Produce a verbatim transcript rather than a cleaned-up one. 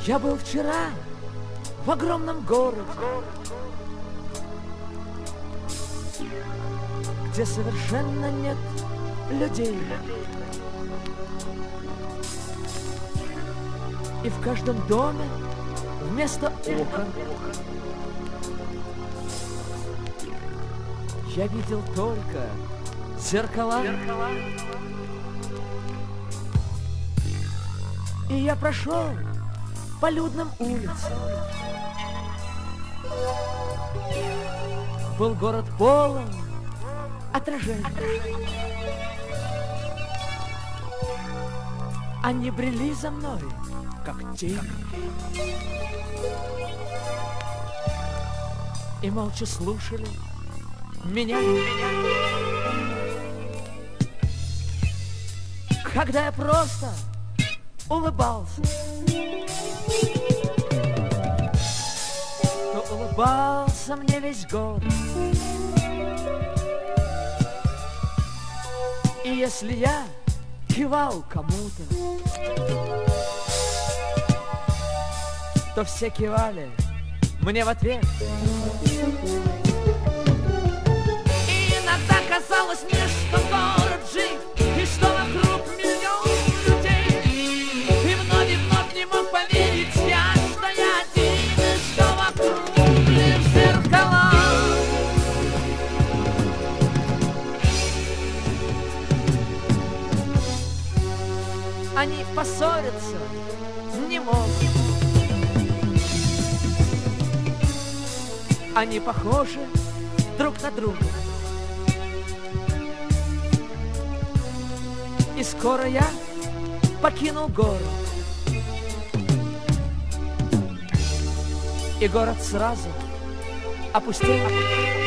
Я был вчера в огромном городе, где совершенно нет людей. И в каждом доме вместо окон я видел только зеркала. И я прошел по людным улицам. Был город полон отражений. Они брели за мной, как тени, и молча слушали меня. Когда я просто улыбался, то улыбался мне весь город. И если я кивал кому-то, то все кивали мне в ответ. И иногда казалось мне, что город жив, и что вокруг миллион людей. И вновь и вновь не мог поверить я, что я один, и что вокруг лишь зеркала. Они поссориться не могут. Они похожи друг на друга. И скоро я покинул город. И город сразу опустел.